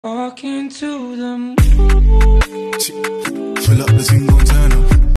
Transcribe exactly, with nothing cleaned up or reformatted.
Walking to the moon. Pull up the thing, gon' turn up.